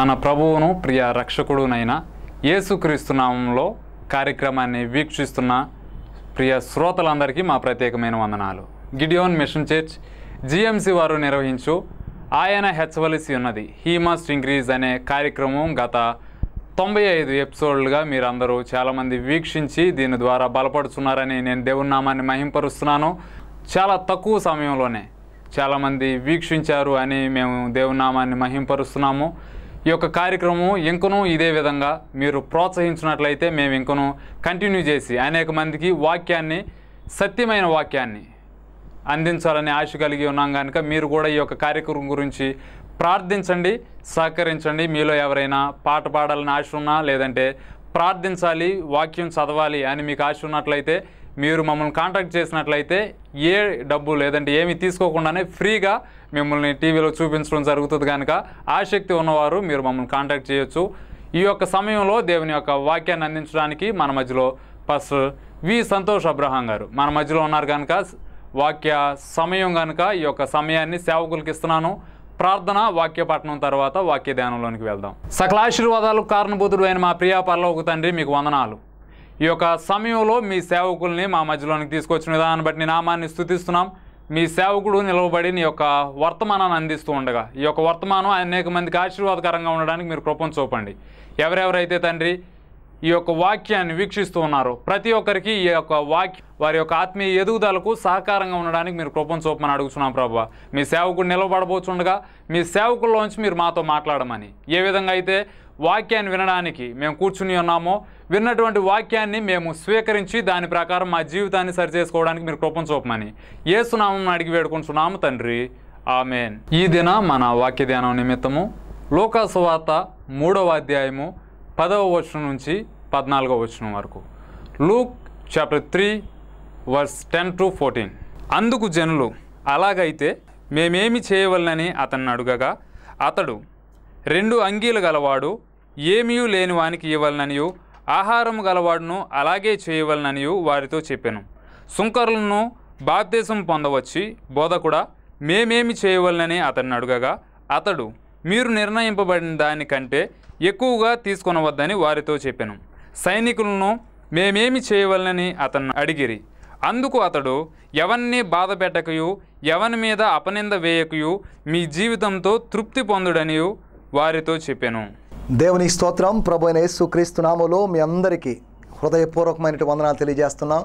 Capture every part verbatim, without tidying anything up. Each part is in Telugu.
మన ప్రభువును ప్రియ రక్షకుడునైన యేసుక్రీస్తు నామములో కార్యక్రమాన్ని వీక్షిస్తున్న ప్రియ శ్రోతలందరికీ మా ప్రత్యేకమైన వందనాలు. గిడియోన్ మిషన్ చర్చ్ జిఎంసి వారు నిర్వహించు ఆయన హెచ్చవలసి ఉన్నది హీ మస్ట్ ఇంక్రీజ్ అనే కార్యక్రమం గత తొంభై ఐదు ఎపిసోడ్లుగా మీరందరూ చాలామంది వీక్షించి దీని ద్వారా బలపడుతున్నారని నేను దేవుని నామాన్ని మహింపరుస్తున్నాను. చాలా తక్కువ సమయంలోనే చాలామంది వీక్షించారు అని మేము దేవుని నామాన్ని మహింపరుస్తున్నాము. ఈ యొక్క కార్యక్రమం ఇంకనూ ఇదే విధంగా మీరు ప్రోత్సహించినట్లయితే మేము ఇంకనూ కంటిన్యూ చేసి అనేక మందికి వాక్యాన్ని, సత్యమైన వాక్యాన్ని అందించాలని ఆశ కలిగి ఉన్నాం కనుక మీరు కూడా ఈ యొక్క కార్యక్రమం గురించి ప్రార్థించండి, సహకరించండి. మీలో ఎవరైనా పాట పాడాలని ఆశ ఉన్నా, లేదంటే ప్రార్థించాలి, వాక్యం చదవాలి అని మీకు ఆశ ఉన్నట్లయితే మీరు మమ్మల్ని కాంటాక్ట్ చేసినట్లయితే ఏ డబ్బు లేదంటే ఏమి తీసుకోకుండానే ఫ్రీగా మిమ్మల్ని టీవీలో చూపించడం జరుగుతుంది కనుక ఆసక్తి ఉన్నవారు మీరు మమ్మల్ని కాంటాక్ట్ చేయొచ్చు. ఈ యొక్క సమయంలో దేవుని యొక్క వాక్యాన్ని అందించడానికి మన మధ్యలో పాస్టర్ వి సంతోష్ అబ్రహాం గారు మన మధ్యలో ఉన్నారు కనుక వాక్య సమయం కనుక ఈ యొక్క సమయాన్ని సేవకులకు ఇస్తున్నాను. ప్రార్థన, వాక్య పఠనం తర్వాత వాక్య ధ్యానంలోనికి వెళ్దాం. సకల ఆశీర్వాదాలు కారణభూతుడు అయిన మా ప్రియ పరలోక తండ్రి, మీకు వందనాలు. ఈ యొక్క సమయంలో మీ సేవకుల్ని మా మధ్యలోనికి తీసుకొచ్చిన విధానాన్ని బట్టి నీ నామాన్ని స్తుతిస్తున్నాం. మీ సేవకుడు నిలవబడి నీ యొక్క వర్తమానాన్ని అందిస్తూ ఉండగా ఈ యొక్క వర్తమానం అనేక మందికి ఆశీర్వాదకరంగా ఉండడానికి మీరు కృపను చూపండి. ఎవరెవరైతే తండ్రి ఈ యొక్క వాక్యాన్ని వీక్షిస్తూ ఉన్నారో ప్రతి ఒక్కరికి ఈ యొక్క వాక్య వారి యొక్క ఆత్మీయ ఎదుగుదలకు సహకారంగా ఉండడానికి మీరు కృపను చూపమని అడుగుతున్నాం ప్రభువా. మీ సేవకుడు నిలబడబోతుండగా మీ సేవకుల్లోంచి మీరు మాతో మాట్లాడమని, ఏ విధంగా అయితే వాక్యాన్ని వినడానికి మేము కూర్చుని ఉన్నామో విన్నటువంటి వాక్యాన్ని మేము స్వీకరించి దాని ప్రకారం మా జీవితాన్ని సరిచేసుకోవడానికి మీరు కృపను చూపమని యేసునామం అడిగి వేడుకుంటున్నాము తండ్రి, ఆమేన్. ఈ దిన మన వాక్య ధ్యానం నిమిత్తము లూకా సువార్త మూడవ అధ్యాయము పదవ వచనం నుంచి పద్నాలుగవ వచనం వరకు. Luke chapter three verse ten to fourteen. అందుకు జనులు, అలాగైతే మేమేమి చేయవలనని అతన్ని అడుగగా అతడు, రెండు అంగీలు గలవాడు ఏమీ లేని వానికి ఇవ్వలననియు, ఆహారము గలవాడును అలాగే చేయవలననియు వారితో చెప్పెను. సుంకరులను బాప్తిసం పొందవచ్చి, బోధకుడా మేమేమి చేయవలనని అతన్ని అడుగగా అతడు, మీరు నిర్ణయింపబడిన దానికంటే ఎక్కువగా తీసుకొనవద్దని వారితో చెప్పెను. సైనికులను మేమేమి చేయవలనని అతన్ని అడిగిరి. అందుకు అతడు, ఎవరిని బాధ పెట్టకయు ఎవరి మీద అపనింద వేయకయు మీ జీవితంతో తృప్తి పొందుడనియు వారితో చెప్పాను. దేవుని స్తోత్రం. ప్రభు అయిన యేసుక్రీస్తు నామములో మీ అందరికీ హృదయపూర్వకమైన వందనాలు తెలియజేస్తున్నాం.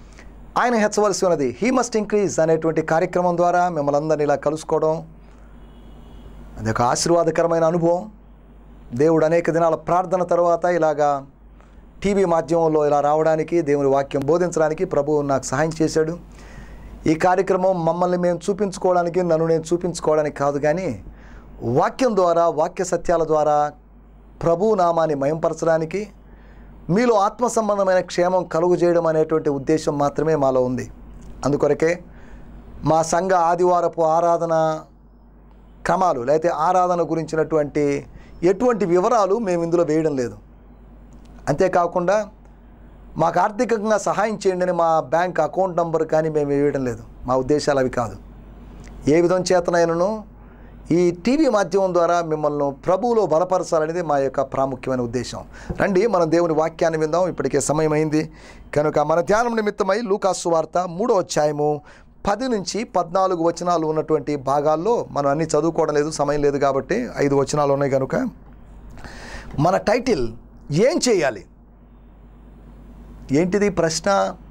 ఆయన హెచ్చవలసి ఉన్నది హీ మస్ట్ ఇంక్రీజ్ అనేటువంటి కార్యక్రమం ద్వారా మిమ్మల్ని అందరినీ ఇలా కలుసుకోవడం అది ఒక ఆశీర్వాదకరమైన అనుభవం. దేవుడు అనేక దినాల ప్రార్థన తర్వాత ఇలాగా టీవీ మాధ్యమంలో ఇలా రావడానికి, దేవుని వాక్యం బోధించడానికి ప్రభువు నాకు సహాయం చేశాడు. ఈ కార్యక్రమం మమ్మల్ని మేము చూపించుకోవడానికి, నన్ను నేను చూపించుకోవడానికి కాదు, కానీ వాక్యం ద్వారా, వాక్య సత్యాల ద్వారా ప్రభువు నామాన్ని మహింపరచడానికి, మీలో ఆత్మ సంబంధమైన క్షేమం కలుగు చేయడం అనేటువంటి ఉద్దేశం మాత్రమే మాలో ఉంది. అందుకొరకే మా సంఘ ఆదివారపు ఆరాధన క్రమాలు లేకపోతే ఆరాధన గురించినటువంటి ఎటువంటి వివరాలు మేము ఇందులో వేయడం లేదు. అంతేకాకుండా మాకు ఆర్థికంగా సహాయం చేయండి అని మా బ్యాంక్ అకౌంట్ నంబర్ కానీ మేము వేయడం లేదు. మా ఉద్దేశాలు అవి కాదు. ఏ విధం చేతనైనను ఈ టీవీ మాధ్యమం ద్వారా మిమ్మల్ని ప్రభువులో బలపరచాలనేది మా యొక్క ప్రాముఖ్యమైన ఉద్దేశం. రండి మనం దేవుని వాక్యాన్ని విందాం. ఇప్పటికే సమయం అయింది కనుక మన ధ్యానం నిమిత్తమై లూకా సువార్త మూడో అధ్యాయము పది నుంచి పద్నాలుగు వచనాలు ఉన్నటువంటి భాగాల్లో మనం అన్నీ చదువుకోవడం లేదు, సమయం లేదు కాబట్టి ఐదు వచనాలు ఉన్నాయి కనుక మన టైటిల్ ఏం చేయాలి. ఏంటిది ప్రశ్న?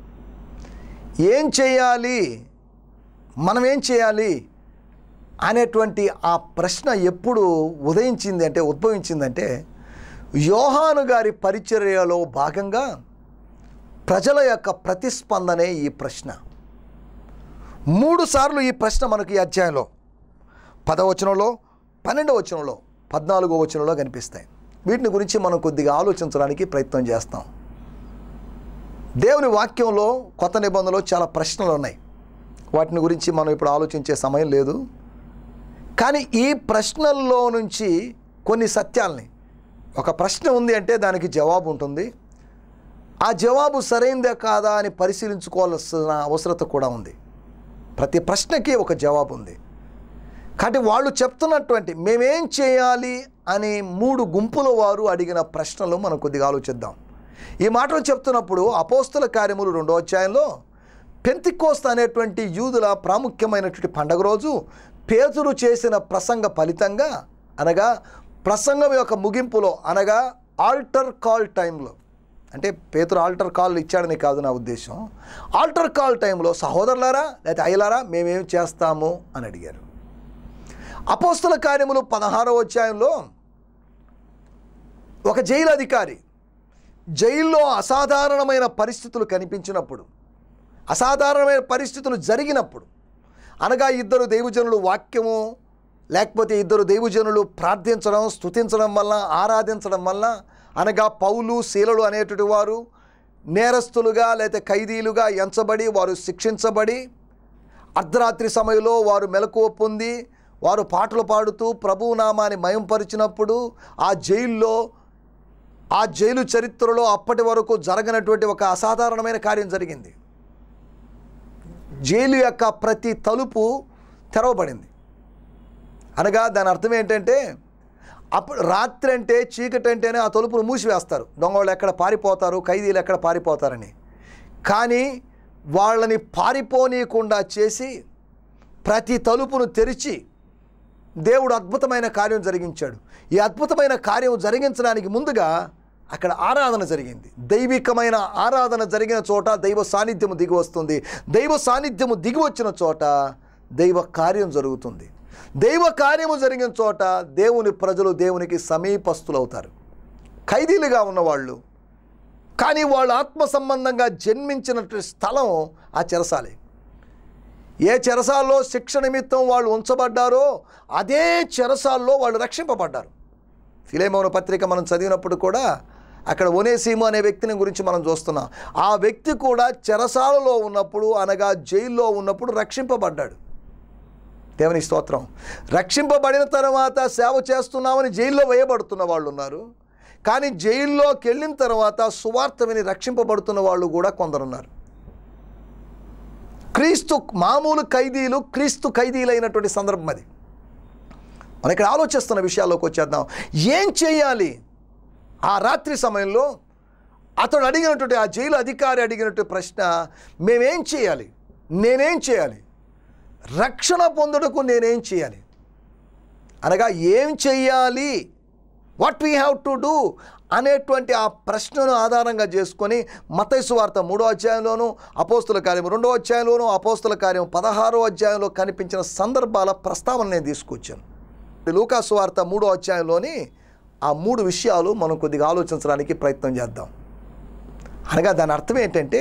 ఏం చేయాలి, మనం ఏం చేయాలి అనేటువంటి ఆ ప్రశ్న ఎప్పుడు ఉదయించింది అంటే ఉద్భవించిందంటే యోహాను గారి పరిచర్యలో భాగంగా ప్రజల యొక్క ప్రతిస్పందనే ఈ ప్రశ్న. మూడు సార్లు ఈ ప్రశ్న మనకు ఈ అధ్యాయంలో పదవచనంలో, పన్నెండవ వచనంలో, పద్నాలుగో వచనంలో కనిపిస్తాయి. వీటిని గురించి మనం కొద్దిగా ఆలోచించడానికి ప్రయత్నం చేస్తాం. దేవుని వాక్యంలో కొత్త నిబంధనలో చాలా ప్రశ్నలు ఉన్నాయి. వాటిని గురించి మనం ఇప్పుడు ఆలోచించే సమయం లేదు. కానీ ఈ ప్రశ్నల్లో నుంచి కొన్ని సత్యాల్ని, ఒక ప్రశ్న ఉంది అంటే దానికి జవాబు ఉంటుంది. ఆ జవాబు సరైందే కాదా అని పరిశీలించుకోవాల్సిన అవసరత కూడా ఉంది. ప్రతి ప్రశ్నకి ఒక జవాబు ఉంది. కాబట్టి వాళ్ళు చెప్తున్నటువంటి మేమేం చేయాలి అని మూడు గుంపుల వారు అడిగిన ప్రశ్నలు మనం కొద్దిగా ఆలోచిద్దాం. ఈ మాటలు చెప్తున్నప్పుడు అపోస్తల కార్యములు రెండో అధ్యాయంలో పెంతెకోస్తు అనేటువంటి యూదుల ప్రాముఖ్యమైనటువంటి పండగ రోజు పేతురు చేసిన ప్రసంగ ఫలితంగా, అనగా ప్రసంగం యొక్క ముగింపులో, అనగా ఆల్టర్ కాల్ టైంలో, అంటే పేతురు ఆల్టర్ కాల్ ఇచ్చాడని కాదు నా ఉద్దేశం, ఆల్టర్ కాల్ టైంలో సహోదరులారా లేదా అయ్యలారా మేమేం చేస్తాము అని అడిగారు. అపోస్తల కార్యములు పదహారవ అధ్యాయంలో ఒక జైలు అధికారి జైల్లో అసాధారణమైన పరిస్థితులు కనిపించినప్పుడు, అసాధారణమైన పరిస్థితులు జరిగినప్పుడు, అనగా ఇద్దరు దైవజనులు వాక్యము లేకపోతే ఇద్దరు దైవజనులు ప్రార్థించడం, స్తుతించడం వల్ల, ఆరాధించడం వల్ల, అనగా పౌలు శీలలు అనేటువంటి వారు నేరస్తులుగా లేకపోతే ఖైదీలుగా ఎంచబడి వారు శిక్షించబడి అర్ధరాత్రి సమయంలో వారు మెలకువ పొంది వారు పాటలు పాడుతూ ప్రభువు నామాన్ని మయంపరిచినప్పుడు ఆ జైల్లో, ఆ జైలు చరిత్రలో అప్పటి వరకు జరగనటువంటి ఒక అసాధారణమైన కార్యం జరిగింది. జైలు యొక్క ప్రతి తలుపు తెరవబడింది. అనగా దాని అర్థం ఏంటంటే, అప్పుడు రాత్రి అంటే చీకటి అంటేనే ఆ తలుపులు మూసివేస్తారు, దొంగలు ఎక్కడ పారిపోతారు, ఖైదీలు ఎక్కడ పారిపోతారని. కానీ వాళ్ళని పారిపోనీయకుండా చేసి ప్రతి తలుపును తెరిచి దేవుడు అద్భుతమైన కార్యం జరిగించాడు. ఈ అద్భుతమైన కార్యం జరిగించడానికి ముందుగా అక్కడ ఆరాధన జరిగింది. దైవికమైన ఆరాధన జరిగిన చోట దైవ సాన్నిధ్యము దిగి వస్తుంది. దైవ సాన్నిధ్యము దిగి వచ్చిన చోట దైవ కార్యం జరుగుతుంది. దైవ కార్యము జరిగిన చోట దేవుని ప్రజలు దేవునికి సమీపస్తులవుతారు. ఖైదీలుగా ఉన్నవాళ్ళు, కానీ వాళ్ళు ఆత్మ సంబంధంగా జన్మించినటువంటి స్థలం ఆ చెరసాలే. ఏ చెరసాల్లో శిక్ష నిమిత్తం వాళ్ళు ఉంచబడ్డారో అదే చెరసాల్లో వాళ్ళు రక్షింపబడ్డారు. ఫిలెమోను పత్రిక మనం చదివినప్పుడు కూడా అక్కడ ఒనేసిము అనే వ్యక్తిని గురించి మనం చూస్తున్నాం. ఆ వ్యక్తి కూడా చెరసాలలో ఉన్నప్పుడు, అనగా జైల్లో ఉన్నప్పుడు రక్షింపబడ్డాడు. దేవుని స్తోత్రం. రక్షింపబడిన తర్వాత సేవ చేస్తున్నామని జైల్లో వేయబడుతున్న వాళ్ళు ఉన్నారు. కానీ జైల్లోకి వెళ్ళిన తర్వాత సువార్త విని రక్షింపబడుతున్న వాళ్ళు కూడా కొందరున్నారు. క్రీస్తు మామూలు ఖైదీలు క్రీస్తు ఖైదీలైనటువంటి సందర్భం అది. మనం ఇక్కడ ఆలోచిస్తున్న విషయాల్లోకి వచ్చేద్దాం. ఏం చేయాలి? ఆ రాత్రి సమయంలో అతడు అడిగినటువంటి, ఆ జైలు అధికారి అడిగినటువంటి ప్రశ్న, మేమేం చేయాలి, నేనేం చేయాలి, రక్షణ పొందుటకు నేనేం చేయాలి, అనగా ఏం చెయ్యాలి, what we have to do అనేటువంటి ఆ ప్రశ్నను ఆధారంగా చేసుకొని మత్తయి సువార్త మూడో అధ్యాయంలోను, అపోస్తుల కార్యం రెండో అధ్యాయంలోను, అపోస్తుల కార్యం పదహారో అధ్యాయంలో కనిపించిన సందర్భాల ప్రస్తావన నేను తీసుకొచ్చాను. లూకా సువార్త మూడో అధ్యాయంలోని ఆ మూడు విషయాలు మనం కొద్దిగా ఆలోచించడానికి ప్రయత్నం చేద్దాం. అనగా దాని అర్థం ఏంటంటే,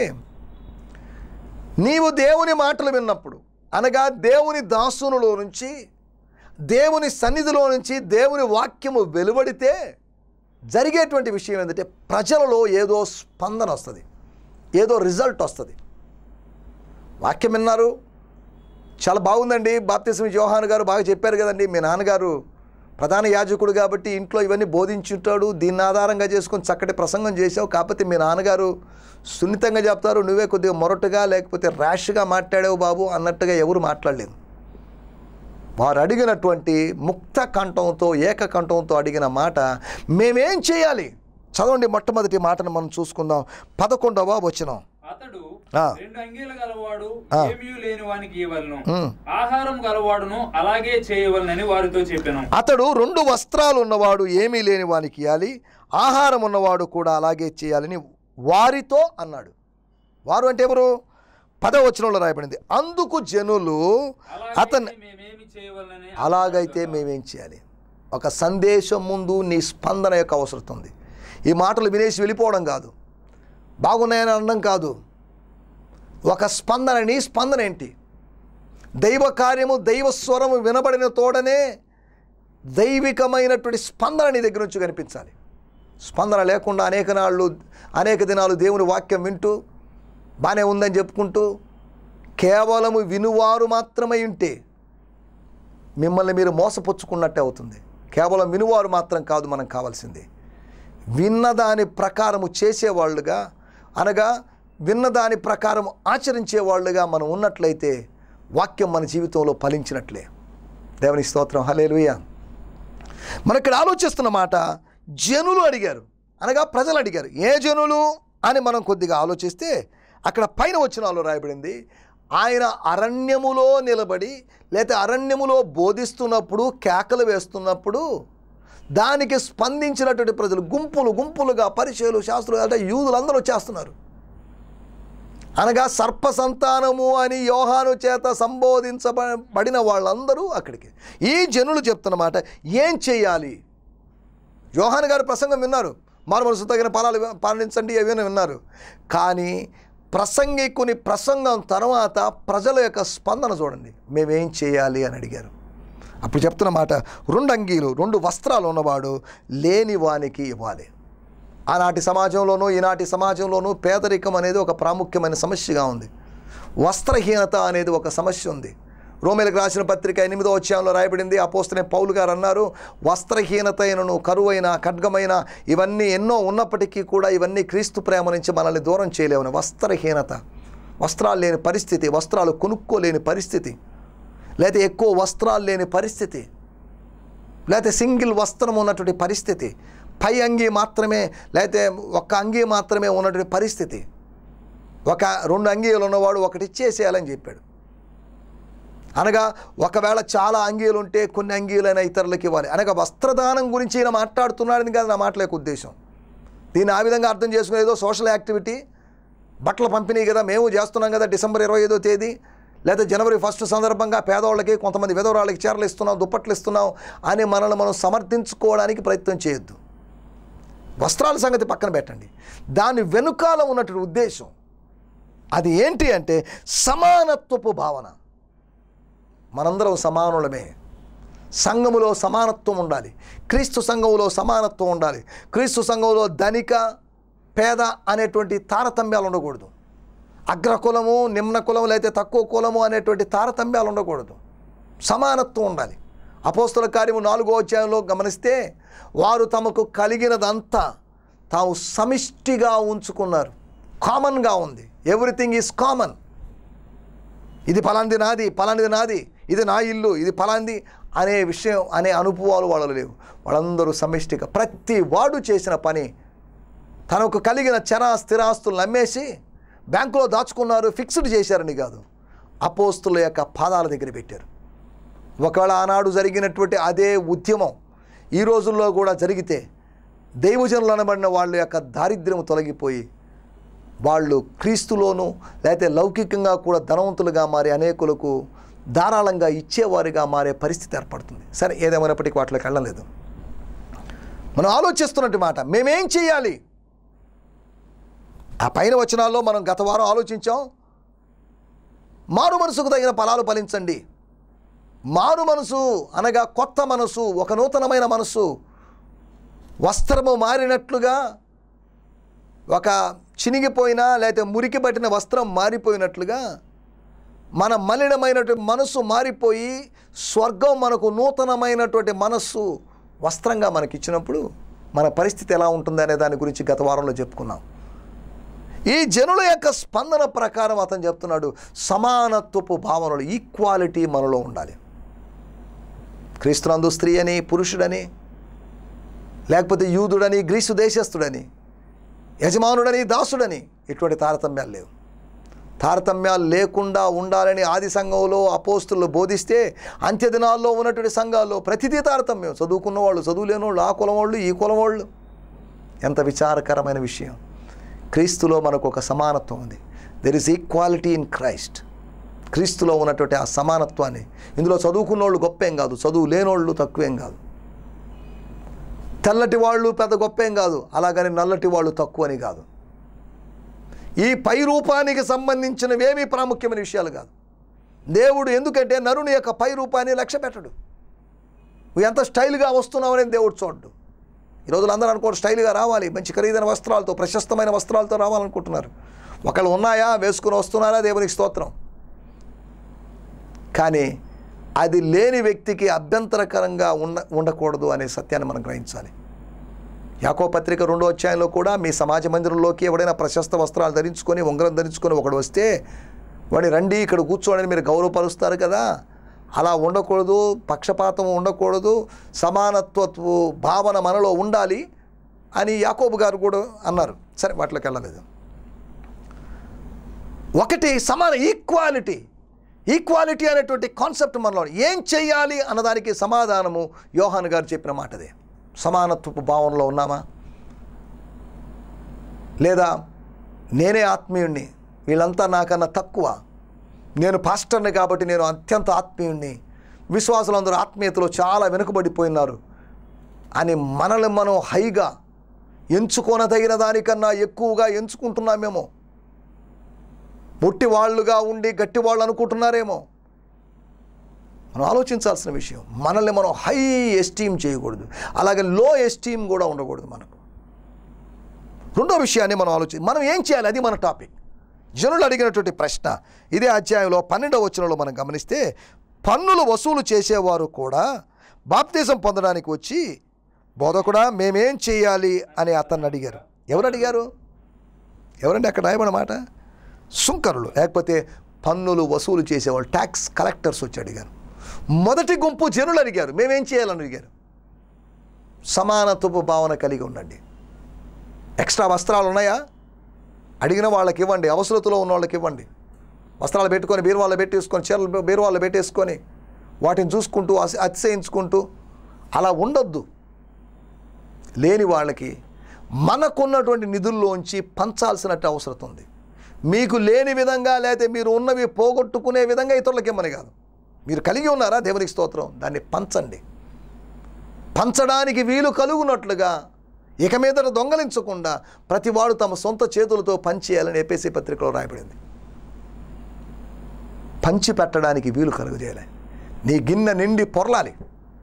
నీవు దేవుని మాటలు విన్నప్పుడు, అనగా దేవుని దాసునులో నుంచి, దేవుని సన్నిధిలో నుంచి దేవుని వాక్యము వెలువడితే జరిగేటువంటి విషయం ఏంటంటే, ప్రజలలో ఏదో స్పందన వస్తుంది, ఏదో రిజల్ట్ వస్తుంది. వాక్యం విన్నారు, చాలా బాగుందండి, బాప్తిస్మ యోహాను గారు బాగా చెప్పారు కదండి, మీ నాన్నగారు ప్రధాన యాజకుడు కాబట్టి ఇంట్లో ఇవన్నీ బోధించుంటాడు, దీన్ని ఆధారంగా చేసుకొని చక్కటి ప్రసంగం చేసావు, కాకపోతే మీ నాన్నగారు సున్నితంగా చెప్తారు, నువ్వే కొద్దిగా మొరటుగా లేకపోతే ర్యాష్గా మాట్లాడావు బాబు అన్నట్టుగా ఎవరు మాట్లాడలేదు. వారు అడిగినటువంటి ముక్త కంఠంతో, ఏకకంఠంతో అడిగిన మాట, మేమేం చేయాలి? చదవండి, మొట్టమొదటి మాటను మనం చూసుకుందాం. పదకొండవ వచనం. అతడు రెండు అంగీలు గలవాడు ఏమీ లేని వానికి ఇవ్వలను, ఆహారం గలవాడును అలాగే చేయవలనని వారితో చెప్పాను. అతడు రెండు వస్త్రాలు ఉన్నవాడు ఏమీ లేని వానికి ఇవ్వాలి, ఆహారం ఉన్నవాడు కూడా అలాగే చేయాలని వారితో అన్నాడు. వారు అంటే ఎవరు? పదవ వచనంలో రాయబడింది. అందుకు జనులు అతను, అలాగైతే మేమేం చేయాలి? ఒక సందేశం ముందు నీ స్పందన యొక్క అవసరం ఉంది. ఈ మాటలు వినేసి వెళ్ళిపోవడం కాదు, బాగున్నాయని అనడం కాదు. ఒక స్పందన, నీ స్పందన ఏంటి? దైవ కార్యము, దైవ స్వరము వినబడిన తోడనే దైవికమైనటువంటి స్పందన నీ దగ్గర నుంచి కనిపించాలి. స్పందన లేకుండా అనేక నాళ్ళు, అనేక దినాలు దేవుని వాక్యం వింటూ బాగానే ఉందని చెప్పుకుంటూ కేవలము వినువారు మాత్రమే ఉంటే మిమ్మల్ని మీరు మోసపుచ్చుకున్నట్టే అవుతుంది. కేవలం వినువారు మాత్రం కాదు మనం కావాల్సింది, విన్నదాని ప్రకారము చేసేవాళ్ళుగా, అనగా విన్నదాని ప్రకారం ఆచరించేవాళ్ళుగా మనం ఉన్నట్లయితే వాక్యం మన జీవితంలో ఫలించినట్లే. దేవుని స్తోత్రం, హల్లెలూయా. మన ఇక్కడ ఆలోచిస్తున్న మాట జనులు అడిగారు, అనగా ప్రజలు అడిగారు. ఏ జనులు అని మనం కొద్దిగా ఆలోచిస్తే అక్కడ పైన వచనాల్లో రాయబడింది, ఆయన అరణ్యములో నిలబడి లేకపోతే అరణ్యములో బోధిస్తున్నప్పుడు, కేకలు వేస్తున్నప్పుడు దానికి స్పందించినటువంటి ప్రజలు గుంపులు గుంపులుగా పరిచయులు, శాస్త్రులు అంటే యూదులందరూ వచ్చేస్తున్నారు. అనగా సర్ప సంతానము అని యోహాను చేత సంబోధించబడిన వాళ్ళందరూ అక్కడికి. ఈ జనులు చెప్తున్నమాట, ఏం చేయాలి? యోహాను గారు ప్రసంగం విన్నారు, మారు మనసు తగిన ఫలాలు పాలించండి ఏమైనా విన్నారు. కానీ ప్రసంగికుని ప్రసంగం తర్వాత ప్రజల యొక్క స్పందన చూడండి, మేమేం చేయాలి అని అడిగారు. అప్పుడు చెప్తున్న మాట, రెండు అంగీలు రెండు వస్త్రాలు ఉన్నవాడు లేని వానికి ఇవ్వాలి. ఆనాటి సమాజంలోనూ ఈనాటి సమాజంలోనూ పేదరికం అనేది ఒక ప్రాముఖ్యమైన సమస్యగా ఉంది. వస్త్రహీనత అనేది ఒక సమస్య ఉంది. రోమేలకు రాసిన పత్రిక ఎనిమిదో అధ్యాయంలో రాయబడింది, అపోస్తలుడైన పౌలు గారు అన్నారు, వస్త్రహీనత అయినను, కరువైన, ఖడ్గమైన ఇవన్నీ ఎన్నో ఉన్నప్పటికీ కూడా ఇవన్నీ క్రీస్తు ప్రేమ నుంచి మనల్ని దూరం చేయలేవని. వస్త్రహీనత, వస్త్రాలు లేని పరిస్థితి, వస్త్రాలు కొనుక్కోలేని పరిస్థితి, లేకపోతే ఎక్కువ వస్త్రాలు లేని పరిస్థితి, లేకపోతే సింగిల్ వస్త్రం ఉన్నటువంటి పరిస్థితి, పై అంగీ మాత్రమే లేకపోతే ఒక్క అంగీ మాత్రమే ఉన్నటువంటి పరిస్థితి. ఒక రెండు అంగీలు ఉన్నవాడు ఒకటి ఇచ్చేసేయాలని చెప్పాడు. అనగా ఒకవేళ చాలా అంగీలు ఉంటే కొన్ని అంగీలైనా ఇతరులకు ఇవ్వాలి. అనగా వస్త్రదానం గురించి ఈయన మాట్లాడుతున్నాడని కాదు నా మాటల యొక్క ఉద్దేశం. దీన్ని ఆ విధంగా అర్థం చేసుకునేదో సోషల్ యాక్టివిటీ, బట్టల పంపిణీ కదా మేము చేస్తున్నాం కదా డిసెంబర్ ఇరవై ఐదో తేదీ లేదా జనవరి ఫస్ట్ సందర్భంగా పేదవాళ్ళకి, కొంతమంది విధవరాళ్ళకి చీరలు ఇస్తున్నాం, దుప్పట్లు ఇస్తున్నాం అని మనల్ని మనం సమర్థించుకోవడానికి ప్రయత్నం చేయొద్దు. వస్త్రాల సంగతి పక్కన పెట్టండి, దాని వెనుకాల ఉన్నటువంటి ఉద్దేశం అది ఏంటి అంటే సమానత్వపు భావన. మనందరం సమానులమే, సంఘములో సమానత్వం ఉండాలి, క్రీస్తు సంఘములో సమానత్వం ఉండాలి. క్రీస్తు సంఘంలో ధనిక పేద అనేటువంటి తారతమ్యాలు ఉండకూడదు. అగ్రకులము నిమ్న కులము లేకపోతే తక్కువ కులము అనేటువంటి తారతమ్యాలు ఉండకూడదు. సమానత్వం ఉండాలి. అపోస్తల కార్యము నాలుగో అధ్యాయంలో గమనిస్తే వారు తమకు కలిగినదంతా తాము సమిష్టిగా ఉంచుకున్నారు. కామన్గా ఉంది, ఎవ్రీథింగ్ ఈజ్ కామన్. ఇది పలాంది నాది, పలాంటిది నాది, ఇది నా ఇల్లు, ఇది పలాంది అనే విషయం అనే అనుభవాలు వాళ్ళు లేవు. వాళ్ళందరూ సమిష్టిగా ప్రతి వాడు చేసిన పని తనకు కలిగిన చరా స్థిరాస్తులను అమ్మేసి బ్యాంకులో దాచుకున్నారు, ఫిక్స్డ్ చేశారని కాదు, అపోస్తుల యొక్క పాదాల దగ్గర పెట్టారు. ఒకవేళ ఆనాడు జరిగినటువంటి అదే ఉద్యమం ఈ రోజుల్లో కూడా జరిగితే దైవజనులు అనబడిన వాళ్ళ యొక్క దారిద్ర్యం తొలగిపోయి వాళ్ళు క్రీస్తులోనూ లేకపోతే లౌకికంగా కూడా ధనవంతులుగా మారి అనేకులకు ధారాళంగా ఇచ్చేవారిగా మారే పరిస్థితి ఏర్పడుతుంది. సరే, ఏదేమైనప్పటికీ వాటిలోకి వెళ్ళలేదు. మనం ఆలోచిస్తున్నట్టు మాట, మేమేం చేయాలి? ఆ పైన వచనాల్లో మనం గత వారం ఆలోచించాం, మారు మనసుకు తగిన ఫలాలు ఫలించండి. మారు మనసు అనగా కొత్త మనసు, ఒక నూతనమైన మనసు. వస్త్రము మారినట్లుగా, ఒక చినిగిపోయిన లేకపోతే మురికి పట్టిన వస్త్రం మారిపోయినట్లుగా మన మలినమైనటువంటి మనసు మారిపోయి స్వర్గం మనకు నూతనమైనటువంటి మనస్సు వస్త్రంగా మనకి ఇచ్చినప్పుడు మన పరిస్థితి ఎలా ఉంటుంది అనే దాని గురించి గత వారంలో చెప్పుకున్నాం. ఈ జనుల యొక్క స్పందన ప్రకారం అతను చెప్తున్నాడు, సమానత్వపు భావనలు, ఈక్వాలిటీ మనలో ఉండాలి. క్రీస్తునందు స్త్రీ అని, పురుషుడని, లేకపోతే యూదుడని, గ్రీసు దేశస్థుడని, యజమానుడని, దాసుడని ఇటువంటి తారతమ్యాలు లేవు. తారతమ్యాలు లేకుండా ఉండాలని ఆది సంఘంలో అపోస్తులు బోధిస్తే అంత్యదినాల్లో ఉన్నటువంటి సంఘాల్లో ప్రతిదీ తారతమ్యం. చదువుకున్న వాళ్ళు, చదువు లేని వాళ్ళు, ఆ కులం వాళ్ళు, ఈ కులం వాళ్ళు. ఎంత విచారకరమైన విషయం. క్రీస్తులో మనకు ఒక సమానత్వం ఉంది. There is equality in Christ. క్రీస్తులో ఉన్నటువంటి ఆ సమానత్వాన్ని, ఇందులో చదువుకున్న వాళ్ళు గొప్పేం కాదు, చదువు లేనోళ్ళు తక్కువేం కాదు, తెల్లటి వాళ్ళు పెద్ద గొప్పేం కాదు, అలాగని నల్లటి వాళ్ళు తక్కువ అని కాదు. ఈ పై రూపానికి సంబంధించినవేమీ ప్రాముఖ్యమైన విషయాలు కాదు. దేవుడు ఎందుకంటే నరుని యొక్క పై రూపాన్ని లక్ష్య పెట్టడు. నువ్వు ఎంత స్టైల్గా వస్తున్నావని దేవుడు చూడ్డు. ఈ రోజులు అందరూ అనుకోరు స్టైల్గా రావాలి, మంచి ఖరీదైన వస్త్రాలతో, ప్రశస్తమైన వస్త్రాలతో రావాలనుకుంటున్నారు. ఒకళ్ళు ఉన్నాయా, వేసుకుని వస్తున్నారా, దేవునికి స్తోత్రం. కానీ అది లేని వ్యక్తికి అభ్యంతరకరంగా ఉండ ఉండకూడదు అనే సత్యాన్ని మనం గ్రహించాలి. యాకోబు పత్రిక రెండో అధ్యాయంలో కూడా మీ సమాజ మందిరంలోకి ఎవడైనా ప్రశస్త వస్త్రాలు ధరించుకొని, ఉంగరం ధరించుకొని ఒకడు వస్తే వాడిని రండి ఇక్కడ కూర్చోండి మీరు గౌరవపరుస్తారు కదా, అలా ఉండకూడదు, పక్షపాతం ఉండకూడదు, సమానత్వపు భావన మనలో ఉండాలి అని యాకోబు గారు కూడా అన్నారు. సరే, వాటిలోకి వెళ్ళలేదు. ఒకటి సమాన ఈక్వాలిటీ ఈక్వాలిటీ అనేటువంటి కాన్సెప్ట్ మనలో ఏం చేయాలి అన్నదానికి సమాధానము యోహాను గారు చెప్పిన మాటదే. సమానత్వపు భావనలో ఉన్నామా, లేదా నేనే ఆత్మీయుణ్ణి, వీళ్ళంతా నాకన్నా తక్కువ, నేను పాస్టర్ని కాబట్టి నేను అత్యంత ఆత్మీయుణ్ణి, విశ్వాసులందరూ ఆత్మీయతలో చాలా వెనుకబడిపోయినారు అని మనల్ని మనం హైగా ఎంచుకోనదగిన దానికన్నా ఎక్కువగా ఎంచుకుంటున్నామేమో, పొట్టి వాళ్ళుగా ఉండి గట్టి వాళ్ళు అనుకుంటున్నారేమో. మనం ఆలోచించాల్సిన విషయం. మనల్ని మనం హై ఎస్టీమ్ చేయకూడదు, అలాగే లో ఎస్టీమ్ కూడా ఉండకూడదు మనకు. రెండో విషయాన్ని మనం ఆలోచించి మనం ఏం చేయాలి, అది మన టాపిక్. జనులు అడిగినటువంటి ప్రశ్న ఇదే అధ్యాయంలో పన్నెండవ వచనంలో మనం గమనిస్తే, పన్నులు వసూలు చేసేవారు కూడా బాప్తిజం పొందడానికి వచ్చి, బోధకుడా మేమేం చేయాలి అని అతన్ని అడిగారు. ఎవరు అడిగారు? ఎవరండి అక్కడ రాయబడిన మాట? సుంకరులు, లేకపోతే పన్నులు వసూలు చేసేవాళ్ళు, ట్యాక్స్ కలెక్టర్స్ వచ్చి అడిగారు. మొదటి గుంపు జనులు అడిగారు, మేమేం చేయాలని అడిగారు. సమానత్వపు భావన కలిగి ఉండండి. ఎక్స్ట్రా వస్త్రాలు ఉన్నాయా? అడిగిన వాళ్ళకి ఇవ్వండి, అవసరతలో ఉన్న వాళ్ళకి ఇవ్వండి. వస్త్రాలు పెట్టుకొని బీరువాళ్ళు పెట్టేసుకొని, చీరలు బీరువాళ్ళు పెట్టేసుకొని వాటిని చూసుకుంటూ అతిశయించుకుంటూ అలా ఉండొద్దు. లేని వాళ్ళకి మనకున్నటువంటి నిధుల్లోంచి పంచాల్సినట్టు అవసరం ఉంది. మీకు లేని విధంగా, లేకపోతే మీరు ఉన్నవి పోగొట్టుకునే విధంగా ఇతరులకి ఇమ్మని కాదు. మీరు కలిగి ఉన్నారా? దేవునికి స్తోత్రం. దాన్ని పంచండి. పంచడానికి వీలు కలుగునట్లుగా ఇక మీదట దొంగలించకుండా ప్రతివాడు తమ సొంత చేతులతో పంచేయాలని ఎఫెసీ పత్రికలో రాయబడింది. పంచి పెట్టడానికి వీలు కలుగజేయాలి. నీ గిన్నె నిండి పొరలాలి.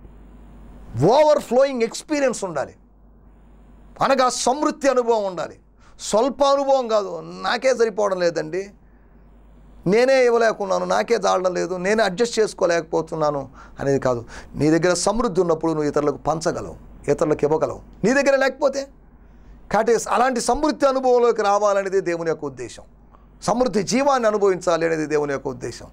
ఓవర్ ఫ్లోయింగ్ ఎక్స్పీరియన్స్ ఉండాలి, అనగా సమృద్ధి అనుభవం ఉండాలి. స్వల్ప అనుభవం కాదు, నాకే సరిపోవడం లేదండి, నేనే ఇవ్వలేకున్నాను, నాకే చాలడం లేదు, నేనే అడ్జస్ట్ చేసుకోలేకపోతున్నాను అనేది కాదు. నీ దగ్గర సమృద్ధి ఉన్నప్పుడు నువ్వు ఇతరులకు పంచగలవు, ఇతరులకు ఇవ్వగలవు. నీ దగ్గర లేకపోతే కాబట్టి అలాంటి సమృద్ధి అనుభవంలోకి రావాలనేది దేవుని యొక్క ఉద్దేశం. సమృద్ధి జీవాన్ని అనుభవించాలి అనేది దేవుని యొక్క ఉద్దేశం.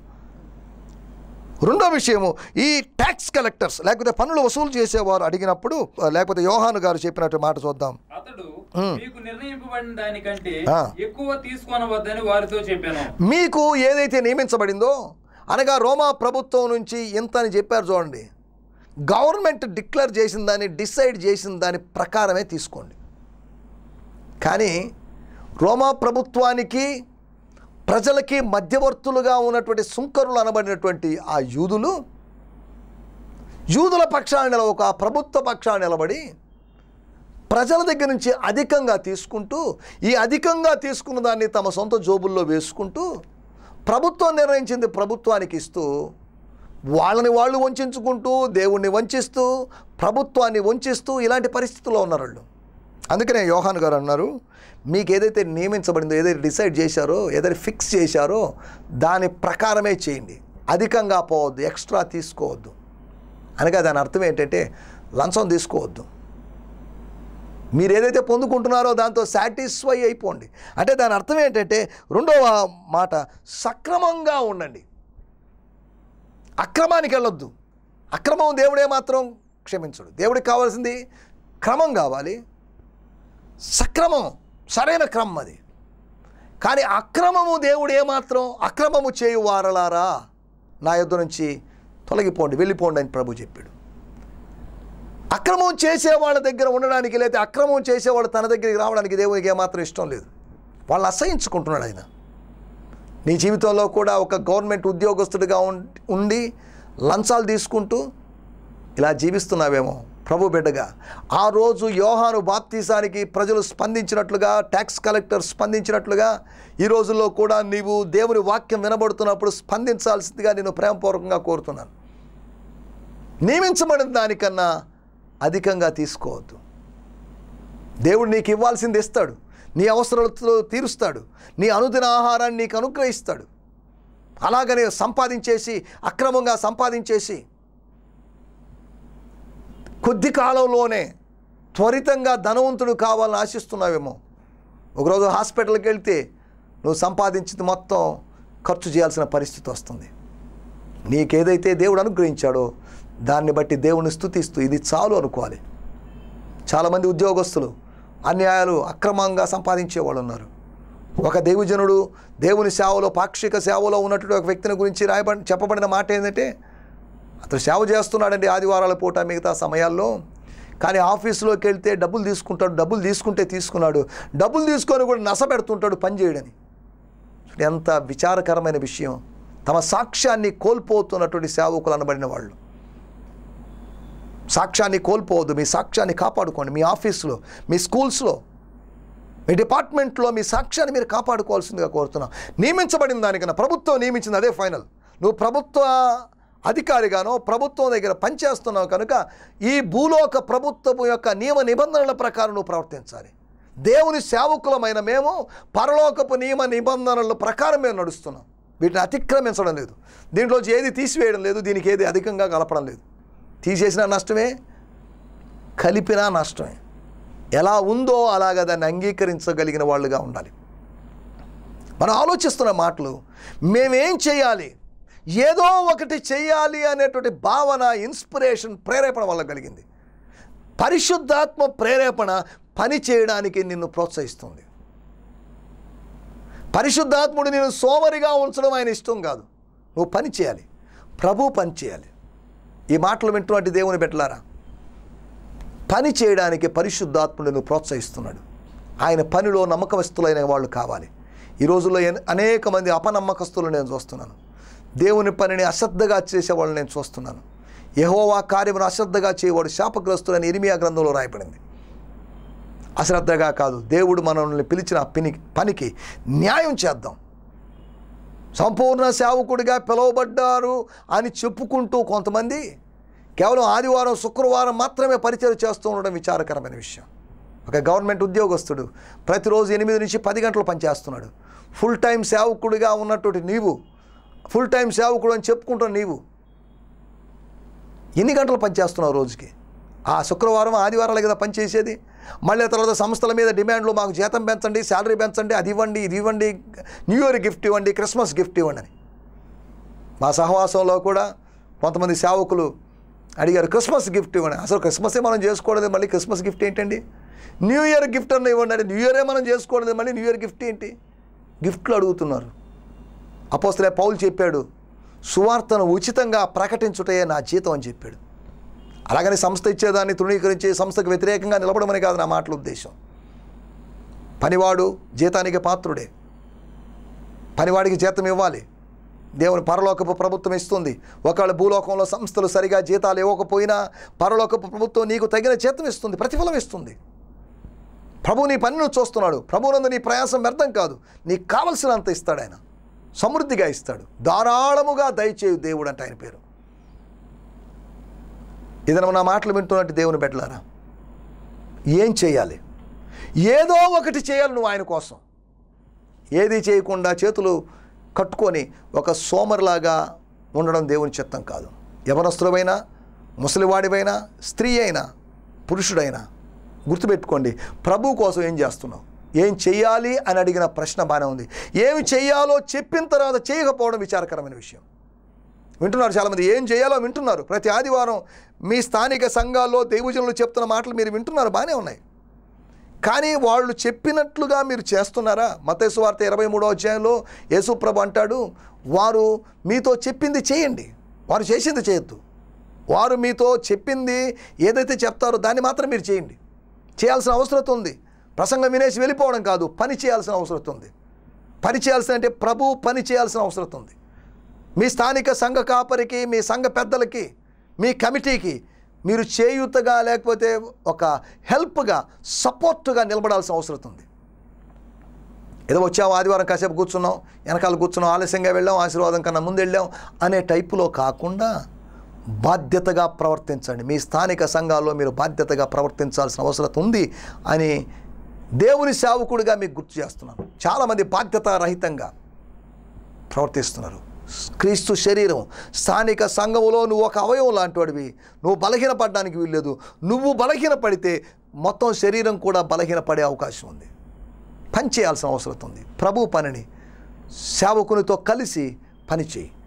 రెండో విషయము, ఈ ట్యాక్స్ కలెక్టర్స్ లేకపోతే పన్నులు వసూలు చేసేవారు అడిగినప్పుడు, లేకపోతే యోహాను గారు చెప్పినట్టు మాట చూద్దాం. అతడు మీకు నిర్ణయింపబడిన దానికంటే ఎక్కువ తీసుకొనవద్దని వారితో చెప్పాను. మీకు ఏదైతే నియమించబడిందో, అనగా రోమా ప్రభుత్వం నుంచి ఇంత అని చెప్పారు చూడండి. గవర్నమెంట్ డిక్లేర్ చేసిన దాన్ని, డిసైడ్ చేసిన దాని ప్రకారమే తీసుకోండి. కానీ రోమా ప్రభుత్వానికి ప్రజలకి మధ్యవర్తులుగా ఉన్నటువంటి సుంకరులు అనబడినటువంటి ఆ యూదులు యూదుల పక్షాన్ని నిలవక ఆ ప్రభుత్వ పక్షాన్ని నిలబడి ప్రజల దగ్గర నుంచి అధికంగా తీసుకుంటూ, ఈ అధికంగా తీసుకున్న దాన్ని తమ సొంత జోబుల్లో వేసుకుంటూ, ప్రభుత్వం నిర్ణయించింది ప్రభుత్వానికి ఇస్తూ, వాళ్ళని వాళ్ళు వంచుకుంటూ, దేవుణ్ణి వంచిస్తూ, ప్రభుత్వాన్ని వంచిస్తూ ఇలాంటి పరిస్థితుల్లో ఉన్నారు వాళ్ళు. అందుకనే యోహాను గారు అన్నారు, మీకు ఏదైతే నియమించబడిందో, ఏదైతే డిసైడ్ చేశారో, ఏదైతే ఫిక్స్ చేశారో దాని ప్రకారమే చేయండి. అధికంగా పోవద్దు, ఎక్స్ట్రా తీసుకోవద్దు. అనగా దాని అర్థం ఏంటంటే లంచం తీసుకోవద్దు. మీరు ఏదైతే పొందుకుంటున్నారో దాంతో సాటిస్ఫై అయిపోండి. అంటే దాని అర్థం ఏంటంటే, రెండవ మాట, సక్రమంగా ఉండండి, అక్రమానికి వెళ్ళొద్దు. అక్రమం దేవుడే మాత్రం క్షమించడు. దేవుడికి కావాల్సింది క్రమం కావాలి, సక్రమం, సరైన క్రమం అది. కానీ అక్రమము దేవుడు ఏమాత్రం, అక్రమము చేయు వారలారా నా యొద్ద నుంచి తొలగిపోండి, వెళ్ళిపోండి అని ప్రభు చెప్పాడు. అక్రమం చేసే వాళ్ళ దగ్గర ఉండడానికి, లేదా అక్రమం చేసేవాళ్ళు తన దగ్గరికి రావడానికి దేవునికి ఏమాత్రం ఇష్టం లేదు. వాళ్ళు అసహించుకుంటున్నాడు ఆయన. నీ జీవితంలో కూడా ఒక గవర్నమెంట్ ఉద్యోగస్తుడిగా ఉండి లంచాలు తీసుకుంటూ ఇలా జీవిస్తున్నావేమో ప్రభు బిడ్డగా. ఆ రోజు యోహాను బాప్తీసానికి ప్రజలు స్పందించినట్లుగా, ట్యాక్స్ కలెక్టర్ స్పందించినట్లుగా ఈ రోజుల్లో కూడా నీవు దేవుని వాక్యం వినబడుతున్నప్పుడు స్పందించాల్సిందిగా నేను ప్రేమపూర్వకంగా కోరుతున్నాను. నియమించబడిన దానికన్నా అధికంగా తీసుకోవద్దు. దేవుడు నీకు ఇవ్వాల్సింది ఇస్తాడు, నీ అవసరాలతో తీరుస్తాడు, నీ అనుదిన ఆహారాన్ని నీకు అనుగ్రహిస్తాడు. అలాగనే సంపాదించేసి, అక్రమంగా సంపాదించేసి కొద్ది కాలంలోనే త్వరితంగా ధనవంతుడు కావాలని ఆశిస్తున్నావేమో. ఒకరోజు హాస్పిటల్కి వెళ్తే నువ్వు సంపాదించింది మొత్తం ఖర్చు చేయాల్సిన పరిస్థితి వస్తుంది. నీకేదైతే దేవుడు అనుగ్రహించాడో దాన్ని బట్టి దేవుని స్తుతిస్తూ ఇది చాలు అనుకోవాలి. చాలామంది ఉద్యోగస్తులు అన్యాయాలు అక్రమంగా సంపాదించేవాళ్ళు ఉన్నారు. ఒక దైవజనుడు దేవుని సేవలో పాక్షిక సేవలో ఉన్నటువంటి ఒక వ్యక్తిని గురించి రాయబడి చెప్పబడిన మాట ఏంటంటే, అతను సేవ చేస్తున్నాడండి ఆదివారాల పూట మిగతా సమయాల్లో, కానీ ఆఫీసులోకి వెళ్తే డబ్బులు తీసుకుంటాడు, డబ్బులు తీసుకుంటే తీసుకున్నాడు, డబ్బులు తీసుకొని కూడా నస పెడుతుంటాడు పని చేయడని. ఎంత విచారకరమైన విషయం. తమ సాక్ష్యాన్ని కోల్పోతున్నటువంటి సేవకులు అనబడిన వాళ్ళు. సాక్ష్యాన్ని కోల్పోవద్దు, మీ సాక్ష్యాన్ని కాపాడుకోండి. మీ ఆఫీసులో, మీ స్కూల్స్లో, మీ డిపార్ట్మెంట్లో మీ సాక్ష్యాన్ని మీరు కాపాడుకోవాల్సిందిగా కోరుతున్నాం. నియమించబడిన దానికన్నా ప్రభుత్వం నియమించింది అదే ఫైనల్. నువ్వు ప్రభుత్వ అధికారిగానో ప్రభుత్వం దగ్గర పనిచేస్తున్నావు కనుక ఈ భూలోక ప్రభుత్వం యొక్క నియమ నిబంధనల ప్రకారం నువ్వు ప్రవర్తించాలి. దేవుని సేవకులమైన మేము పరలోకపు నియమ నిబంధనల ప్రకారం మేము నడుస్తున్నాం. వీటిని అతిక్రమించడం లేదు, దీంట్లోంచి ఏది తీసివేయడం లేదు, దీనికి ఏది అధికంగా కలపడం లేదు. తీసేసినా నష్టమే, కలిపినా నష్టమే. ఎలా ఉందో అలాగా దాన్ని అంగీకరించగలిగిన వాళ్ళుగా ఉండాలి. మనం ఆలోచిస్తున్న మాటలు మేమేం చేయాలి, ఏదో ఒకటి చేయాలి అనేటువంటి భావన, ఇన్స్పిరేషన్, ప్రేరేపణ వల్ల కలిగింది. పరిశుద్ధాత్మ ప్రేరేపణ పని చేయడానికి నిన్ను ప్రోత్సహిస్తుంది. పరిశుద్ధాత్ముడు నేను సోమరిగా ఉంచడం ఆయన ఇష్టం కాదు. నువ్వు పని చేయాలి, ప్రభు పని చేయాలి. ఈ మాటలు వింటున్నట్టు దేవుని బిడ్డలారా, పని చేయడానికి పరిశుద్ధాత్ముడు నువ్వు ప్రోత్సహిస్తున్నాడు. ఆయన పనిలో నమ్మకస్తులైన వాళ్ళు కావాలి. ఈ రోజుల్లో అనేక మంది అపనమ్మకస్తులు నేను చూస్తున్నాను. దేవుని పనిని అశ్రద్ధగా చేసేవాళ్ళు నేను చూస్తున్నాను. యెహోవా కార్యమును అశ్రద్ధగా చేయవాడు శాపగ్రస్తులని ఇర్మియా గ్రంథంలో రాయబడింది. అశ్రద్ధగా కాదు, దేవుడు మనల్ని పిలిచిన పని పనికి న్యాయం చేద్దాం. సంపూర్ణ సేవకుడిగా పిలువబడ్డారు అని చెప్పుకుంటూ కొంతమంది కేవలం ఆదివారం శుక్రవారం మాత్రమే పరిచయం చేస్తూ ఉండడం విచారకరమైన విషయం. ఒక గవర్నమెంట్ ఉద్యోగస్తుడు ప్రతిరోజు ఎనిమిది నుంచి పది గంటలు పనిచేస్తున్నాడు. ఫుల్ టైం సేవకుడిగా ఉన్నటువంటి నీవు, ఫుల్ టైం సేవకుడు అని చెప్పుకుంటున్న నీవు ఎన్ని గంటలు పనిచేస్తున్నావు రోజుకి? ఆ శుక్రవారం ఆదివారాలు కదా పనిచేసేది. మళ్ళీ తర్వాత సంస్థల మీద డిమాండ్లు, మాకు జీతం పెంచండి, శాలరీ పెంచండి, అది ఇవ్వండి, ఇది ఇవ్వండి, న్యూ ఇయర్ గిఫ్ట్ ఇవ్వండి, క్రిస్మస్ గిఫ్ట్ ఇవ్వండి అని. మా సహవాసంలో కూడా కొంతమంది సేవకులు అడిగారు, క్రిస్మస్ గిఫ్ట్ ఇవ్వండి. అసలు క్రిస్మసే మనం చేసుకోవడదు, మళ్ళీ క్రిస్మస్ గిఫ్ట్ ఏంటండి? న్యూ ఇయర్ గిఫ్ట్ అన్న ఇవ్వండి అంటే న్యూ ఇయరే మనం చేసుకోవడదు, మళ్ళీ న్యూ ఇయర్ గిఫ్ట్ ఏంటి? గిఫ్ట్లు అడుగుతున్నారు. అపోస్తలుడైన పౌలు చెప్పాడు, సువార్తను ఉచితంగా ప్రకటించుటే నా జీతం అని చెప్పాడు. అలాగని సంస్థ ఇచ్చేదాన్ని తృణీకరించి సంస్థకు వ్యతిరేకంగా నిలబడమని కాదు నా మాటల ఉద్దేశం. పనివాడు జీతానికి పాత్రుడే, పనివాడికి జీతం ఇవ్వాలి. దేవుని పరలోకపు ప్రభుత్వం ఇస్తుంది. ఒకవేళ భూలోకంలో సంస్థలు సరిగా జీతాలు ఇవ్వకపోయినా పరలోకపు ప్రభుత్వం నీకు తగిన జీతం ఇస్తుంది, ప్రతిఫలం ఇస్తుంది. ప్రభు నీ పనిని చూస్తున్నాడు. ప్రభువునందు నీ ప్రయాసం వ్యర్థం కాదు. నీకు కావలసినంత ఇస్తాడు ఆయన, సమృద్ధిగా ఇస్తాడు. ధారాళముగా దయచేయు దేవుడు అంటే ఆయన పేరు. ఇదన నా మాటలు వింటున్నట్టు దేవుని బిడ్డలారా, ఏం చేయాలి? ఏదో ఒకటి చేయాలి నువ్వు ఆయన కోసం. ఏది చేయకుండా చేతులు కట్టుకొని ఒక సోమరిలాగా ఉండడం దేవుని చిత్తం కాదు. యవనస్తులమైనా, ముసలివాడివైనా, స్త్రీ అయినా, పురుషుడైనా గుర్తుపెట్టుకోండి, ప్రభు కోసం ఏం చేస్తున్నావు, ఏం చెయ్యాలి అని అడిగిన ప్రశ్న బాగానే ఉంది. ఏమి చెయ్యాలో చెప్పిన తర్వాత చేయకపోవడం విచారకరమైన విషయం. వింటున్నారు చాలామంది, ఏం చేయాలో వింటున్నారు. ప్రతి ఆదివారం మీ స్థానిక సంఘాల్లో దైవజనులు చెప్తున్న మాటలు మీరు వింటున్నారు, బాగానే ఉన్నాయి. కానీ వాళ్ళు చెప్పినట్లుగా మీరు చేస్తున్నారా? మత్తయి సువార్త ఇరవై మూడో అధ్యాయంలో యేసుప్రభు అంటాడు, వారు మీతో చెప్పింది చేయండి, వారు చేసింది చేయొద్దు. వారు మీతో చెప్పింది ఏదైతే చెప్తారో దాన్ని మాత్రం మీరు చేయండి. చేయాల్సిన అవసరం ఉంది. ప్రసంగం వినేసి వెళ్ళిపోవడం కాదు, పని చేయాల్సిన అవసరం ఉంది. పని చేయాల్సిన అంటే ప్రభు పని చేయాల్సిన అవసరం ఉంది. మీ స్థానిక సంఘ కాపరికి, మీ సంఘ పెద్దలకి, మీ కమిటీకి మీరు చేయూతగా లేకపోతే ఒక హెల్ప్గా, సపోర్ట్గా నిలబడాల్సిన అవసరం ఉంది. ఏదో వచ్చాము ఆదివారం కాసేపు కూర్చున్నాం, వెనకాల కూర్చున్నాం, ఆలస్యంగా వెళ్ళాం, ఆశీర్వాదం కన్నా ముందు వెళ్ళాం అనే టైపులో కాకుండా బాధ్యతగా ప్రవర్తించండి. మీ స్థానిక సంఘాల్లో మీరు బాధ్యతగా ప్రవర్తించాల్సిన అవసరం ఉంది అని దేవుని సేవకుడిగా మీకు గుర్తు చేస్తున్నాను. చాలామంది బాధ్యత రహితంగా ప్రవర్తిస్తున్నారు. క్రీస్తు శరీరం, స్థానిక సంఘములో నువ్వు ఒక అవయవం లాంటి వాడివి. నువ్వు బలహీనపడడానికి వీల్లేదు. నువ్వు బలహీనపడితే మొత్తం శరీరం కూడా బలహీనపడే అవకాశం ఉంది. పని చేయాల్సిన అవసరం ఉంది. ప్రభు పనిని సేవకునితో కలిసి పని చేయి.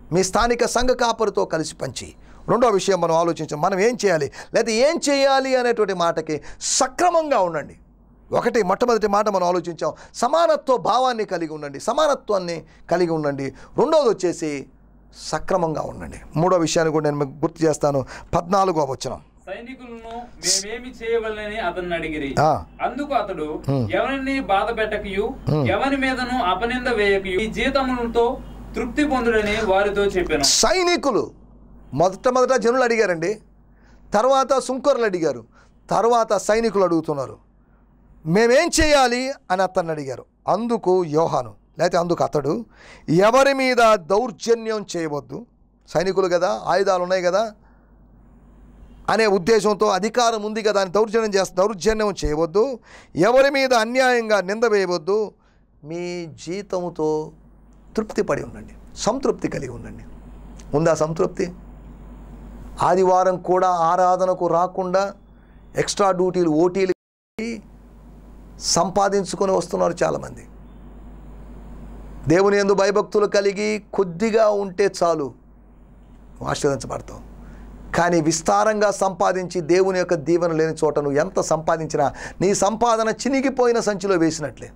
మీ స్థానిక సంఘ కాపరితో కలిసి పంచి. రెండో విషయం మనం ఆలోచించాం, మనం ఏం చేయాలి లేదా ఏం చేయాలి అనేటువంటి మాటకి సక్రమంగా ఉండండి. ఒకటి మొట్టమొదటి మాట మనం ఆలోచించాం, సమానత్వ భావాన్ని కలిగి ఉండండి, సమానత్వాన్ని కలిగి ఉండండి. రెండోది వచ్చేసి సక్రమంగా ఉండండి. మూడో విషయాన్ని కూడా నేను మీకు గుర్తు చేస్తాను. పద్నాలుగో వచనం, సైనికులను మేమేమి చేయవలనని అతన్ని అడిగిరి. ఆ. అందుకు అతడు, ఎవరిని బాధ పెట్టకయు ఎవరి మీదను అపనింద వేయకయు ఈ జీతములతో తృప్తి పొందుడని వారితో చెప్పాను. సైనికులు మొదట మొదట జనులు అడిగారండి, తర్వాత సుంకరులు అడిగారు, తర్వాత సైనికులు అడుగుతున్నారు మేమేం చేయాలి అని అతన్ని అడిగారు. అందుకు యోహాను లేకపోతే అందుకు అతడు, ఎవరి మీద దౌర్జన్యం చేయవద్దు, సైనికులు కదా, ఆయుధాలు ఉన్నాయి కదా అనే ఉద్దేశంతో, అధికారం ఉంది కదా అని దౌర్జన్యం చేస్త దౌర్జన్యం చేయవద్దు, ఎవరి మీద అన్యాయంగా నింద వేయవద్దు, మీ జీతంతో తృప్తి పడి ఉండండి, సంతృప్తి కలిగి ఉండండి. ఉందా సంతృప్తి? ఆదివారం కూడా ఆరాధనకు రాకుండా ఎక్స్ట్రా డ్యూటీలు ఓటీలు సంపాదించుకొని వస్తున్నారు చాలామంది. దేవుని యందు భయభక్తులు కలిగి కొద్దిగా ఉంటే చాలు, ఆశీర్వదించబడతావు. కానీ విస్తారంగా సంపాదించి దేవుని యొక్క దీవెన లేని చోట నువ్వు ఎంత సంపాదించినా నీ సంపాదన చినిగిపోయిన సంచిలో వేసినట్లే.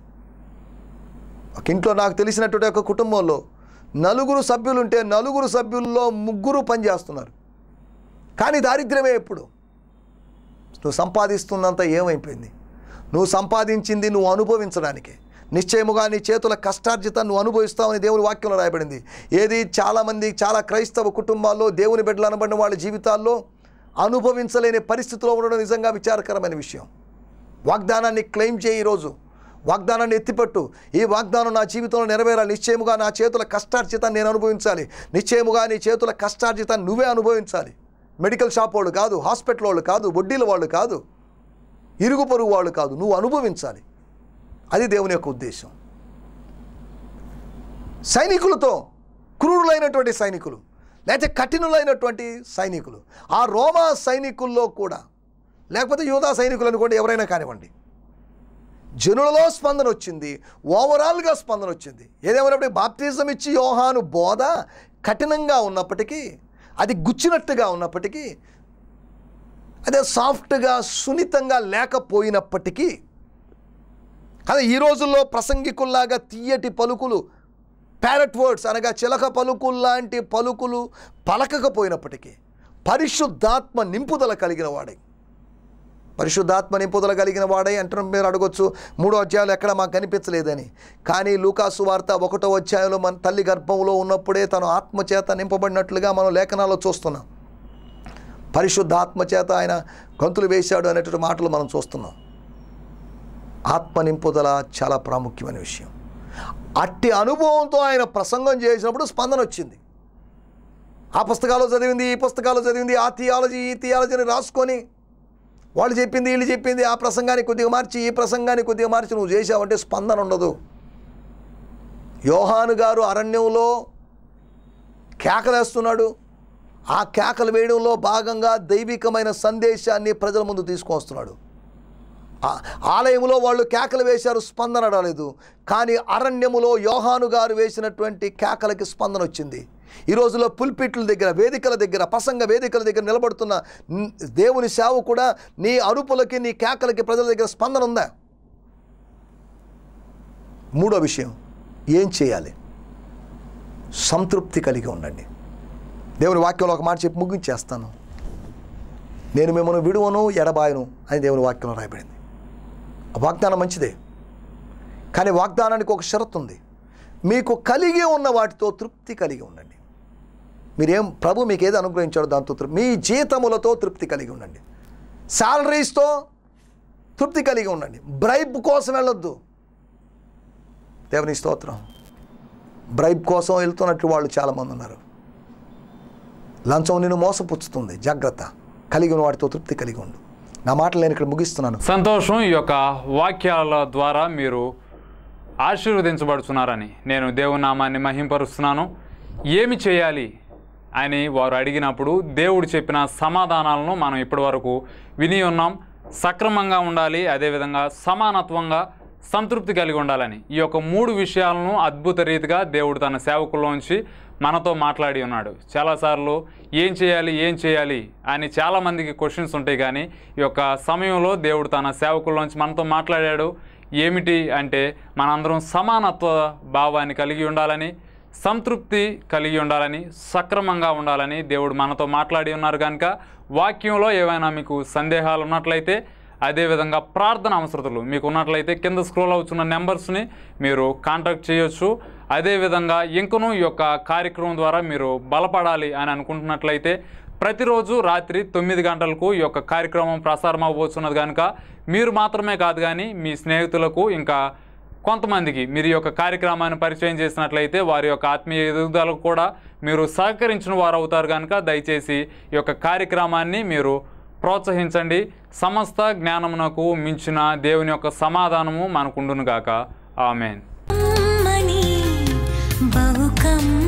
ఒక ఇంట్లో నాకు తెలిసినటువంటి ఒక కుటుంబంలో నలుగురు సభ్యులుంటే నలుగురు సభ్యుల్లో ముగ్గురు పనిచేస్తున్నారు, కానీ దారిద్ర్యమే ఎప్పుడు. నువ్వు సంపాదిస్తున్నంత ఏమైపోయింది? నువ్వు సంపాదించింది నువ్వు అనుభవించడానికే. నిశ్చయముగా నీ చేతుల కష్టార్జితాన్ని నువ్వు అనుభవిస్తావని దేవుని వాక్యంలో రాయబడింది. ఏది చాలామంది చాలా క్రైస్తవ కుటుంబాల్లో దేవుని బిడ్డలు అనబడిన వాళ్ళ జీవితాల్లో అనుభవించలేని పరిస్థితిలో ఉండడం నిజంగా విచారకరమైన విషయం. వాగ్దానాన్ని క్లెయిమ్ చేయి, ఈరోజు వాగ్దానాన్ని ఎత్తిపెట్టు. ఈ వాగ్దానం నా జీవితంలో నెరవేరాలి, నిశ్చయముగా నా చేతుల కష్టార్జితాన్ని నేను అనుభవించాలి, నిశ్చయముగా నీ చేతుల కష్టార్జితాన్ని నువ్వే అనుభవించాలి. మెడికల్ షాప్ వాళ్ళు కాదు, హాస్పిటల్ వాళ్ళు కాదు, వడ్డీల వాళ్ళు కాదు, ఇరుగు పొరుగు వాళ్ళు కాదు, నువ్వు అనుభవించాలి. అది దేవుని యొక్క ఉద్దేశం. సైనికులతో, క్రూరులైనటువంటి సైనికులు లేకపోతే కఠినులైనటువంటి సైనికులు, ఆ రోమా సైనికుల్లో కూడా, లేకపోతే యూదా సైనికులు అనుకోండి, ఎవరైనా కానివ్వండి, జనులలో స్పందన వచ్చింది, ఓవరాల్గా స్పందన వచ్చింది. ఏదేమైనప్పటికీ బాప్తిజం ఇచ్చి యోహాను బోధ కఠినంగా ఉన్నప్పటికీ, అది గుచ్చినట్టుగా ఉన్నప్పటికీ, అదే సాఫ్ట్గా సున్నితంగా లేకపోయినప్పటికీ, అదే ఈ రోజుల్లో ప్రసంగికుల్లాగా తీయటి పలుకులు, ప్యారెట్ వర్డ్స్ అనగా చిలక పలుకుల్లాంటి పలుకులు పలకకపోయినప్పటికీ, పరిశుద్ధాత్మ నింపుదల కలిగిన వాడై, పరిశుద్ధాత్మ నింపుదల కలిగిన వాడై అంటున్న మీరు అడగొచ్చు, మూడో అధ్యాయంలో ఎక్కడ మాకు కనిపించలేదని. కానీ లూకాసు వార్త ఒకటో అధ్యాయంలో మన తల్లి గర్భంలో ఉన్నప్పుడే తను ఆత్మచేత నింపబడినట్లుగా మనం లేఖనాల్లో చూస్తున్నాం. పరిశుద్ధాత్మచేత ఆయన గంతులు వేశాడు అనేటువంటి మాటలు మనం చూస్తున్నాం. ఆత్మ నింపుదల చాలా ప్రాముఖ్యమైన విషయం. అట్టి అనుభవంతో ఆయన ప్రసంగం చేసినప్పుడు స్పందన వచ్చింది. ఆ పుస్తకాలు చదివింది, ఈ పుస్తకాలు చదివింది, ఆ థియాలజీ ఈ థియాలజీని రాసుకొని వాళ్ళు చెప్పింది వీళ్ళు చెప్పింది, ఆ ప్రసంగాన్ని కొద్దిగా మార్చి ఈ ప్రసంగాన్ని కొద్దిగా మార్చి నువ్వు చేసావంటే స్పందన ఉండదు. యోహాను గారు అరణ్యంలో కేకలేస్తున్నాడు. ఆ కేకలు వేయడంలో భాగంగా దైవికమైన సందేశాన్ని ప్రజల ముందు తీసుకొస్తున్నాడు. ఆలయంలో వాళ్ళు కేకలు వేశారు, స్పందన రాలేదు. కానీ అరణ్యములో యోహాను గారు వేసినటువంటి కేకలకి స్పందన వచ్చింది. ఈ రోజులో పుల్పిట్ల దగ్గర, వేదికల దగ్గర, ప్రసంగ వేదికల దగ్గర నిలబడుతున్న దేవుని సేవ కూడా నీ అరుపులకి, నీ కేకలకి ప్రజల దగ్గర స్పందన ఉందా? మూడో విషయం, ఏం చేయాలి? సంతృప్తి కలిగి ఉండండి. దేవుని వాక్యంలో ఒక మాట చెప్పి ముగించేస్తాను. నేను మిమ్మల్ని విడువను ఎడబాయను అని దేవుని వాక్యంలో రాయబడింది. ఆ వాగ్దానం మంచిదే, కానీ వాగ్దానానికి ఒక షరతు ఉంది. మీకు కలిగి ఉన్న వాటితో తృప్తి కలిగి ఉండండి. మీరేం ప్రభు మీకు ఏది అనుగ్రహించాడో దాంతో తృప్తి, మీ జీతములతో తృప్తి కలిగి ఉండండి. శాలరీస్తో తృప్తి కలిగి ఉండండి. బ్రైబ్ కోసం వెళ్ళొద్దు. దేవుని స్తోత్రం. బ్రైబ్ కోసం వెళ్తున్నట్టు వాళ్ళు చాలామంది ఉన్నారు. లంచం నిన్ను మోసపుచ్చుతుంది, జాగ్రత్త. కలిగిన వాటితో తృప్తి కలిగి ఉండు. నా మాటలు నేను ఇక్కడ ముగిస్తున్నాను. సంతోషం. ఈ యొక్క వాక్యాల ద్వారా మీరు ఆశీర్వదించబడుతున్నారని నేను దేవుని నామాన్ని మహింపరుస్తున్నాను. ఏమి చేయాలి అని వారు అడిగినప్పుడు దేవుడు చెప్పిన సమాధానాలను మనం ఇప్పటివరకు విని ఉన్నాం. సక్రమంగా ఉండాలి, అదేవిధంగా సమానత్వంగా సంతృప్తి కలిగి ఉండాలని ఈ యొక్క మూడు విషయాలను అద్భుత రీతిగా దేవుడు తన సేవకుల్లోంచి మనతో మాట్లాడి ఉన్నాడు. చాలాసార్లు ఏం చేయాలి ఏం చేయాలి అని చాలామందికి క్వశ్చన్స్ ఉంటాయి, కానీ ఈ యొక్క సమయంలో దేవుడు తన సేవకుల్లోంచి మనతో మాట్లాడాడు. ఏమిటి అంటే మనందరం సమానత్వ భావాన్ని కలిగి ఉండాలని, సంతృప్తి కలిగి ఉండాలని, సక్రమంగా ఉండాలని దేవుడు మనతో మాట్లాడి ఉన్నారు. కనుక వాక్యంలో ఏవైనా మీకు సందేహాలు ఉన్నట్లయితే, అదేవిధంగా ప్రార్థన అవసరతలు మీకు ఉన్నట్లయితే కింద స్క్రోల్ అవుతున్న నెంబర్స్ని మీరు కాంటాక్ట్ చేయొచ్చు. అదేవిధంగా ఇంకనూ ఈ యొక్క కార్యక్రమం ద్వారా మీరు బలపడాలి అని అనుకుంటున్నట్లయితే ప్రతిరోజు రాత్రి తొమ్మిది గంటలకు ఈ యొక్క కార్యక్రమం ప్రసారం అవ్వబోతున్నది. కనుక మీరు మాత్రమే కాదు కానీ మీ స్నేహితులకు ఇంకా కొంతమందికి మీరు ఈ యొక్క కార్యక్రమాన్ని పరిచయం చేసినట్లయితే వారి యొక్క ఆత్మీయ ఎదుగుదలకు కూడా మీరు సహకరించిన వారు అవుతారు. కనుక దయచేసి ఈ యొక్క కార్యక్రమాన్ని మీరు ప్రోత్సహించండి. సమస్త జ్ఞానమునకు మించిన దేవుని యొక్క సమాధానము మనకుండును గాక. ఆమేన్. బహుకం